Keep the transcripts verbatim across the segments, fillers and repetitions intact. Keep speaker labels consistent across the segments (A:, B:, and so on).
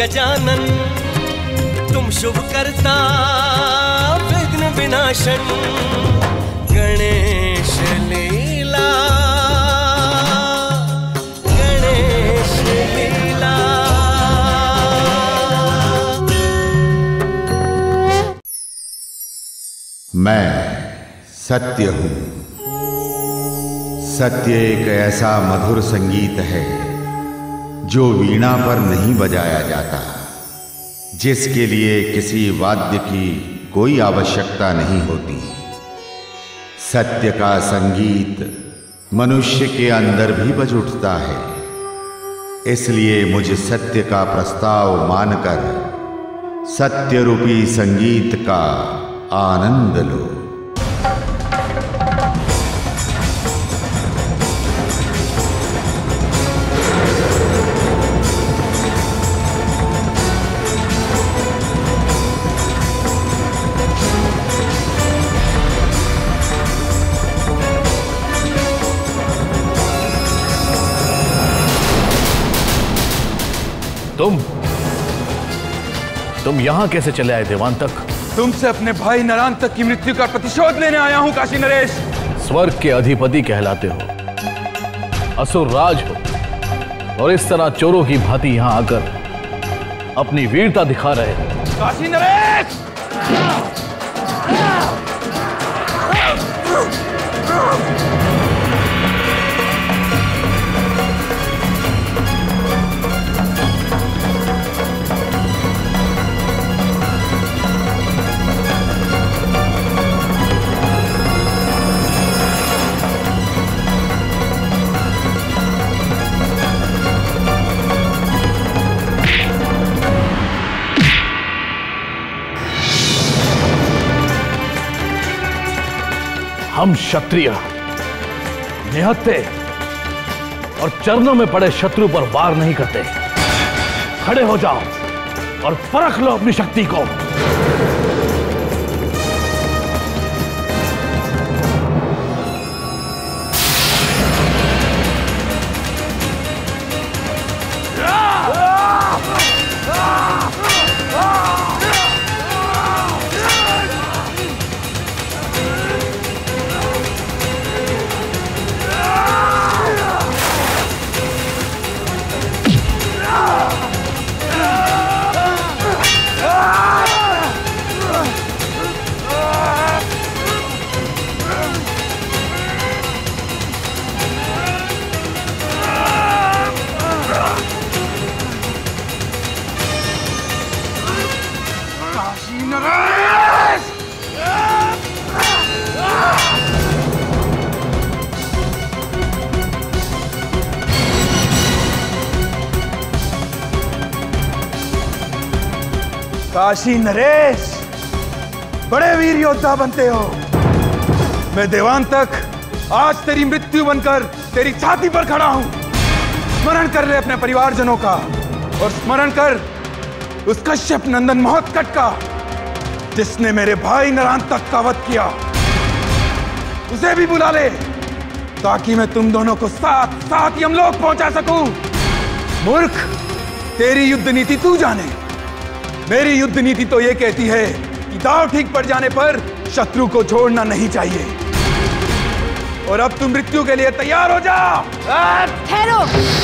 A: गजानन, तुम शुभ करता विघ्न विनाशन। गणेश लीला, गणेश लीला।
B: मैं सत्य हूं। सत्य एक ऐसा मधुर संगीत है जो वीणा पर नहीं बजाया जाता, जिसके लिए किसी वाद्य की कोई आवश्यकता नहीं होती। सत्य का संगीत मनुष्य के अंदर भी बज उठता है। इसलिए मुझे सत्य का प्रस्ताव मानकर सत्य रूपी संगीत का आनंद लो।
C: तुम तुम यहां कैसे चले आए देवान तक?
D: तुमसे अपने भाई नरांतक की मृत्यु का प्रतिशोध लेने आया हूं काशी नरेश।
C: स्वर्ग के अधिपति कहलाते हो, असुर राज हो, और इस तरह चोरों की भांति यहां आकर अपनी वीरता दिखा रहे हो।
D: काशी नरेश!
C: हम क्षत्रिय निहत्थे और चरणों में पड़े शत्रु पर वार नहीं करते। खड़े हो जाओ और परख लो अपनी शक्ति को। काशी नरेश, बड़े वीर योद्धा बनते हो। मैं देवान तक आज तेरी मृत्यु बनकर तेरी छाती पर खड़ा हूं। स्मरण कर ले अपने परिवारजनों का, और स्मरण कर उस कश्यप नंदन महोत्कट का जिसने मेरे भाई नरांतक का वध किया। उसे भी बुला ले ताकि मैं तुम दोनों को साथ साथ यमलोक पहुंचा सकूं। मूर्ख, तेरी युद्ध नीति तू जाने। मेरी युद्ध नीति तो ये कहती है कि दांव ठीक पड़ जाने पर शत्रु को छोड़ना नहीं चाहिए। और अब तुम मृत्यु के लिए तैयार हो जा।
E: ठहरो।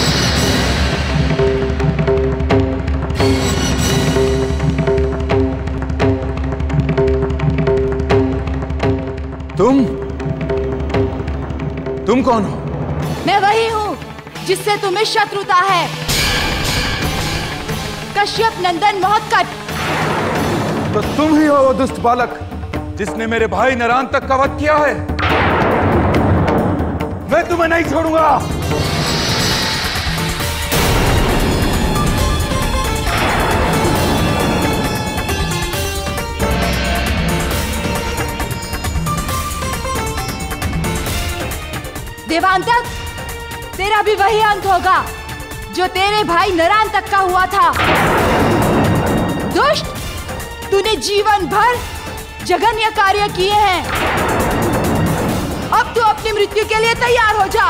D: तुम तुम कौन हो?
E: मैं वही हूँ जिससे तुम्हें शत्रुता है, कश्यप नंदन महोत्कट।
D: तो तुम ही हो वो दुष्ट बालक जिसने मेरे भाई नरांतक का वध किया है। मैं तुम्हें नहीं छोड़ूंगा।
E: देवांतक, तेरा भी वही अंत होगा जो तेरे भाई नरांतक का हुआ था। दुष्ट, तूने जीवन भर जघन्य कार्य किए हैं। अब तू अपनी मृत्यु के लिए तैयार हो जा।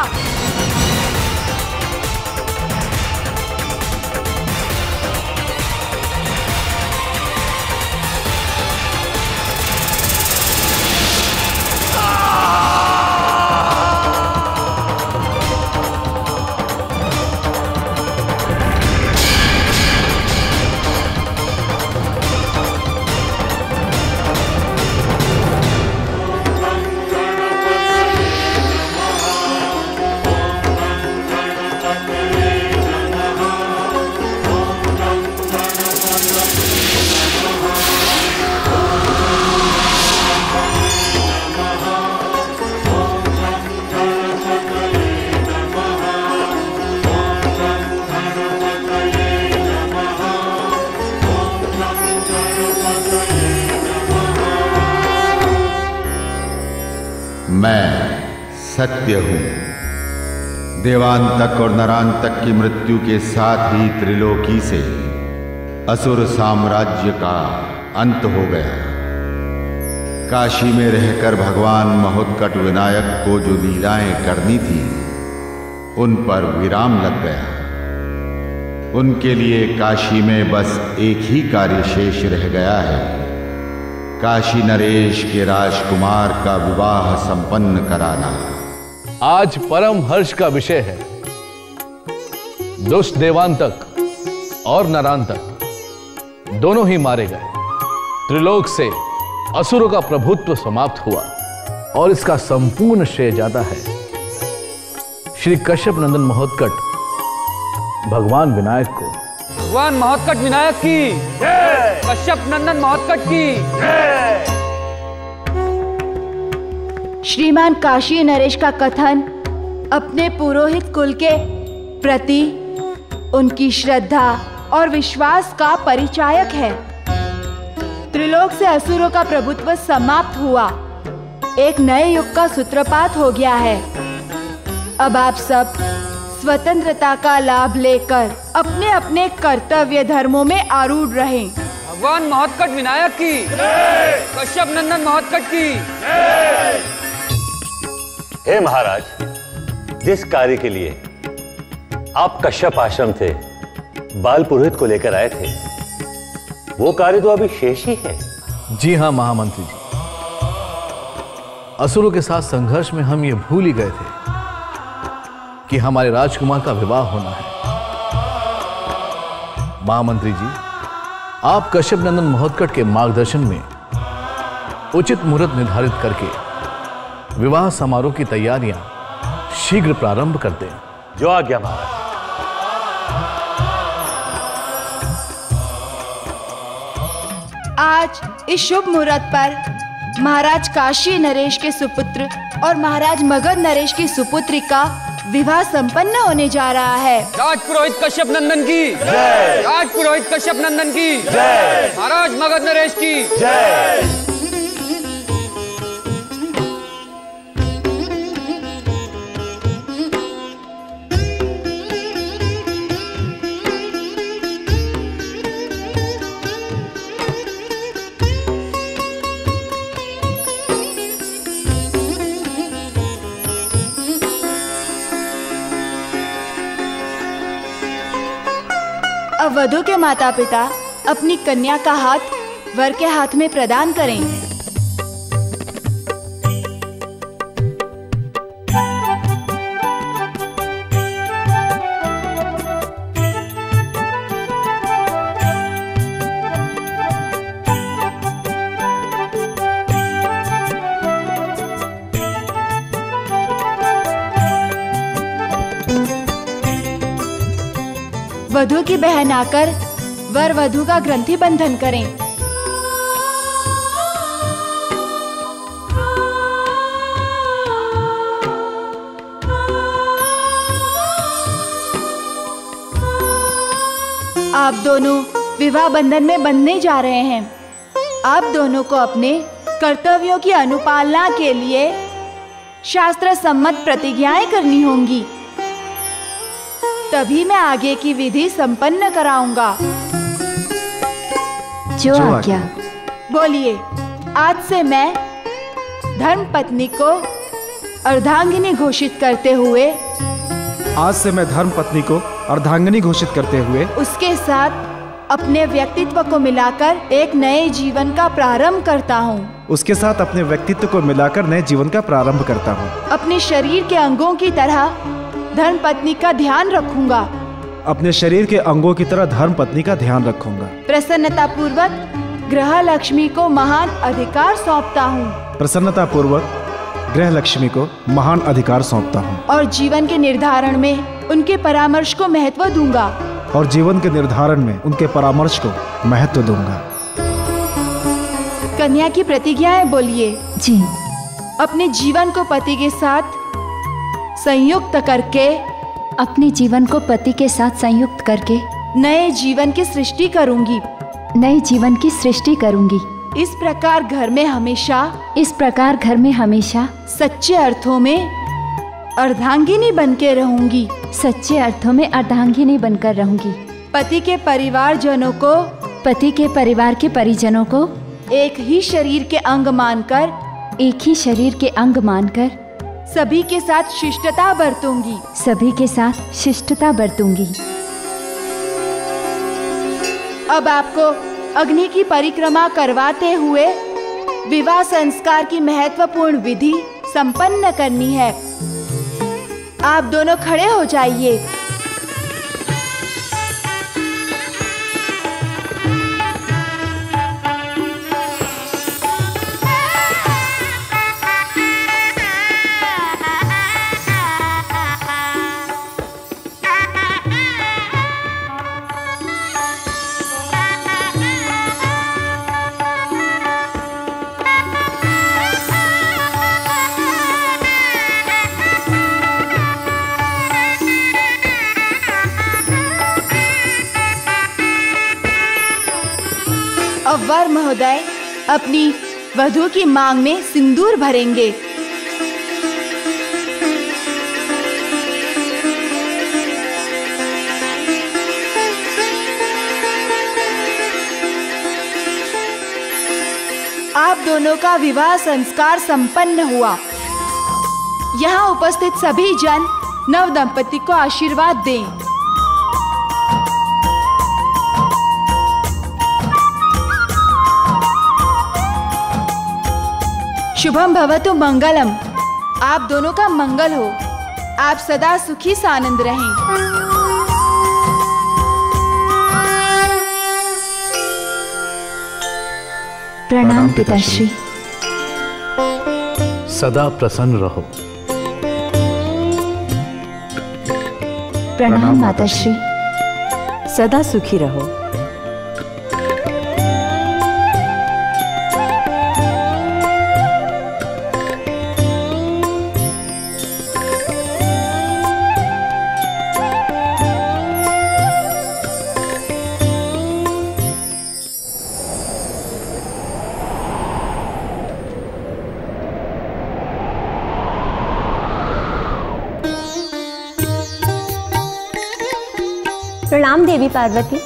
B: मैं सत्य हूं। देवांतक और नरांतक की मृत्यु के साथ ही त्रिलोकी से असुर साम्राज्य का अंत हो गया। काशी में रहकर भगवान महोत्कट विनायक को जो लीलाएं करनी थी उन पर विराम लग गया। उनके लिए काशी में बस एक ही कार्य शेष रह गया है, काशी नरेश के राजकुमार का विवाह संपन्न कराना।
F: आज परम हर्ष का विषय है। दुष्ट देवांतक और नरांतक दोनों ही मारे गए। त्रिलोक से असुरों का प्रभुत्व समाप्त हुआ और इसका संपूर्ण श्रेय जाता है श्री कश्यप नंदन महोत्कट भगवान विनायक को।
G: भगवान महोत्कट विनायक की जय, कश्यप नंदन महोत्कट की जय।
E: श्रीमान काशी नरेश का कथन अपने पुरोहित कुल के प्रति उनकी श्रद्धा और विश्वास का परिचायक है। त्रिलोक से असुरों का प्रभुत्व समाप्त हुआ, एक नए युग का सूत्रपात हो गया है। अब आप सब स्वतंत्रता का लाभ लेकर अपने अपने कर्तव्य धर्मों में आरूढ़ रहें।
G: भगवान महोत्कट विनायक की जय, कश्यप नंदन महोत्कट की जय।
H: हे महाराज, जिस कार्य के लिए आप कश्यप आश्रम थे बाल पुरोहित को लेकर आए थे, वो कार्य तो अभी शेष ही है।
F: जी हाँ महामंत्री जी, असुरों के साथ संघर्ष में हम ये भूल ही गए थे कि हमारे राजकुमार का विवाह होना है। महामंत्री जी, आप कश्यप नंदन महोत्कट के मार्गदर्शन में उचित मुहूर्त निर्धारित करके विवाह समारोह की तैयारियां शीघ्र प्रारंभ कर दें।
H: जो आज्ञा महाराज।
E: आज इस शुभ मुहूर्त पर महाराज काशी नरेश के सुपुत्र और महाराज मगध नरेश की सुपुत्री का विवाह संपन्न होने जा रहा है।
G: राज पुरोहित कश्यप नंदन की जय, राज पुरोहित कश्यप नंदन की जय, महाराज मगध नरेश की जय।
E: अब वधू के माता पिता अपनी कन्या का हाथ वर के हाथ में प्रदान करें। वधू की बहन आकर वर वधू का ग्रंथि बंधन करें। आप दोनों विवाह बंधन में बंधने जा रहे हैं। आप दोनों को अपने कर्तव्यों की अनुपालना के लिए शास्त्र सम्मत प्रतिज्ञाएं करनी होंगी, तभी मैं आगे की विधि संपन्न कराऊंगा।
I: जो आज्ञा।
E: बोलिए। आज से मैं धर्म पत्नी को अर्धांगिनी घोषित करते हुए
J: आज से मैं धर्म पत्नी को अर्धांगिनी घोषित करते हुए
E: उसके साथ अपने व्यक्तित्व को मिलाकर एक नए जीवन का प्रारंभ करता हूँ।
J: उसके साथ अपने व्यक्तित्व को मिलाकर नए जीवन का प्रारंभ करता हूँ।
E: अपने शरीर के अंगों की तरह धर्म पत्नी का ध्यान रखूंगा।
J: अपने शरीर के अंगों की तरह धर्म पत्नी का ध्यान रखूंगा।
E: प्रसन्नता पूर्वक ग्रह लक्ष्मी को महान अधिकार सौंपता हूँ।
J: प्रसन्नता पूर्वक ग्रह लक्ष्मी को महान अधिकार सौंपता हूँ।
E: और जीवन के निर्धारण में उनके परामर्श को महत्व दूंगा।
J: और जीवन के निर्धारण में उनके परामर्श को महत्व दूंगा।
E: कन्या की प्रतिज्ञाएं बोलिए।
I: जी।
E: अपने जीवन को पति के साथ संयुक्त करके
I: अपने जीवन को पति के साथ संयुक्त करके
E: नए जीवन की सृष्टि करूंगी।
I: नए जीवन की सृष्टि करूंगी।
E: इस प्रकार घर में हमेशा
I: इस प्रकार घर में हमेशा
E: सच्चे अर्थों में अर्धांगिनी बनके रहूंगी।
I: सच्चे अर्थों में अर्धांगिनी बनकर रहूंगी।
E: पति के परिवारजनों को
I: पति के परिवार के परिजनों को
E: एक ही शरीर के अंग मानकर
I: एक ही शरीर के अंग मानकर
E: सभी के साथ शिष्टता बरतूंगी।
I: सभी के साथ शिष्टता बरतूंगी।
E: अब आपको अग्नि की परिक्रमा करवाते हुए विवाह संस्कार की महत्वपूर्ण विधि संपन्न करनी है। आप दोनों खड़े हो जाइए। अब वर महोदय अपनी वधू की मांग में सिंदूर भरेंगे। आप दोनों का विवाह संस्कार संपन्न हुआ। यहाँ उपस्थित सभी जन नव दंपति को आशीर्वाद दें। शुभम भवतु मंगलम। आप दोनों का मंगल हो। आप सदा सुखी सानंद रहें।
I: प्रणाम पिताश्री।
F: सदा प्रसन्न रहो।
I: प्रणाम माताश्री।
K: सदा सुखी रहो।
L: प्रणाम देवी पार्वती।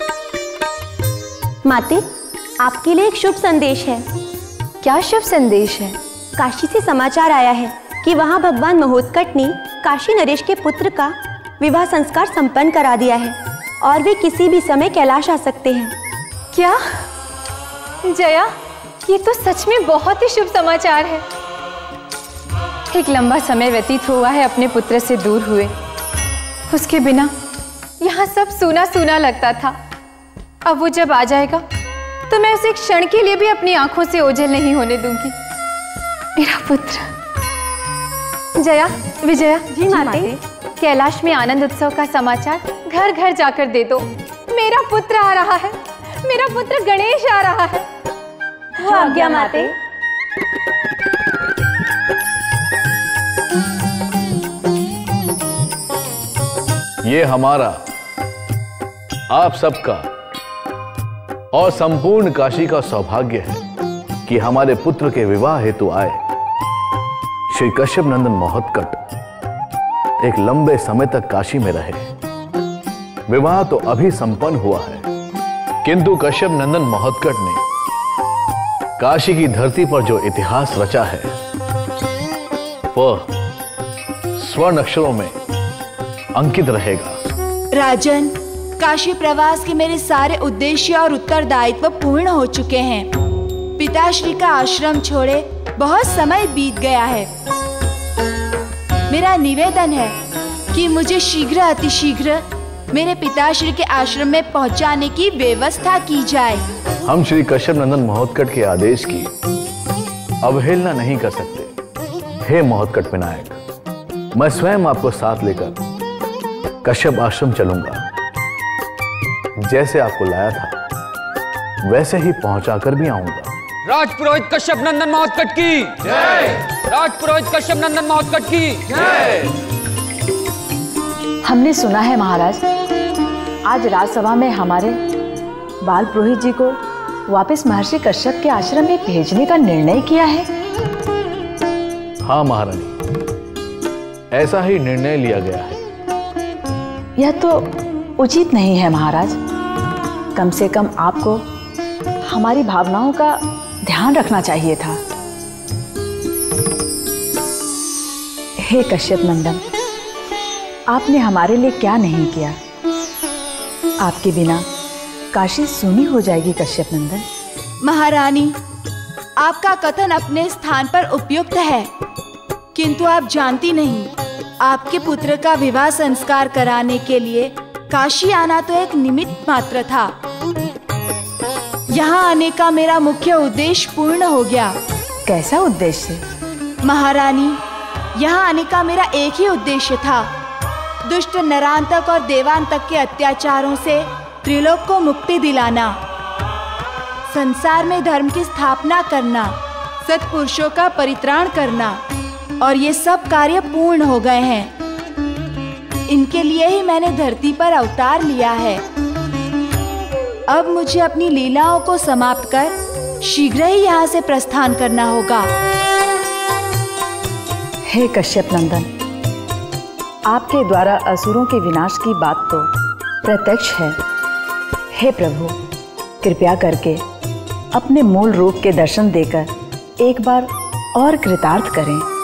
L: माते, आपके लिए एक शुभ संदेश है।
K: क्या शुभ संदेश है?
L: काशी से समाचार आया है कि वहाँ भगवान महोत्कट ने काशी नरेश के पुत्र का विवाह संस्कार संपन्न करा दिया है और वे किसी भी समय कैलाश आ सकते हैं।
K: क्या? जया, ये तो सच में बहुत ही शुभ समाचार है। एक लंबा समय व्यतीत हुआ है अपने पुत्र से दूर हुए। उसके बिना यहाँ सब सूना सूना लगता था। अब वो जब आ जाएगा तो मैं उसे एक क्षण के लिए भी अपनी आंखों से ओझल नहीं होने दूंगी। मेरा पुत्र। जया, विजया।
L: जी माते।
K: कैलाश में आनंद उत्सव का समाचार घर घर जाकर दे दो। मेरा पुत्र आ रहा है। मेरा पुत्र गणेश आ रहा है।
L: वो आज्ञा माते।
F: ये हमारा, आप सबका और संपूर्ण काशी का सौभाग्य है कि हमारे पुत्र के विवाह हेतु आए श्री कश्यप नंदन महोत्कट एक लंबे समय तक काशी में रहे। विवाह तो अभी संपन्न हुआ है, किंतु कश्यप नंदन महोत्कट ने काशी की धरती पर जो इतिहास रचा है वह स्वर्ण अक्षरों में अंकित रहेगा।
E: राजन, काशी प्रवास के मेरे सारे उद्देश्य और उत्तरदायित्व पूर्ण हो चुके हैं। पिताश्री का आश्रम छोड़े बहुत समय बीत गया है। मेरा निवेदन है कि मुझे शीघ्र अतिशीघ्र मेरे पिताश्री के आश्रम में पहुंचाने की व्यवस्था की जाए।
F: हम श्री कश्यप नंदन महोत्कट के आदेश की अवहेलना नहीं कर सकते। हे महोत्कट विनायक, मैं स्वयं आपको साथ लेकर कश्यप आश्रम चलूंगा। जैसे आपको लाया था वैसे ही पहुंचाकर भी आऊंगा।
G: राजपुरोहित कश्यप नंदन महोत्कट की जय। राजपुरोहित कश्यप नंदन महोत्कट की जय।
M: हमने सुना है महाराज, आज राजसभा में हमारे बाल पुरोहित जी को वापस महर्षि कश्यप के आश्रम में भेजने का निर्णय किया है?
F: हाँ महारानी, ऐसा ही निर्णय लिया गया है।
M: यह तो उचित नहीं है महाराज। कम से कम आपको हमारी भावनाओं का ध्यान रखना चाहिए था। हे कश्यप नंदन, आपने हमारे लिए क्या नहीं किया। आपके बिना काशी सूनी हो जाएगी कश्यप नंदन।
E: महारानी, आपका कथन अपने स्थान पर उपयुक्त है, किंतु आप जानती नहीं, आपके पुत्र का विवाह संस्कार कराने के लिए काशी आना तो एक निमित्त मात्र था। यहाँ आने का मेरा मुख्य उद्देश्य पूर्ण हो गया।
M: कैसा उद्देश्य?
E: महारानी, यहाँ आने का मेरा एक ही उद्देश्य था, दुष्ट नरांतक और देवांतक के अत्याचारों से त्रिलोक को मुक्ति दिलाना, संसार में धर्म की स्थापना करना, सत्पुरुषों का परित्राण करना, और ये सब कार्य पूर्ण हो गए हैं। इनके लिए ही मैंने धरती पर अवतार लिया है। अब मुझे अपनी लीलाओं को समाप्त कर शीघ्र ही यहाँ से प्रस्थान करना होगा।
M: हे कश्यप नंदन, आपके द्वारा असुरों के विनाश की बात तो प्रत्यक्ष है। हे प्रभु, कृपया करके अपने मूल रूप के दर्शन देकर एक बार और कृतार्थ करें।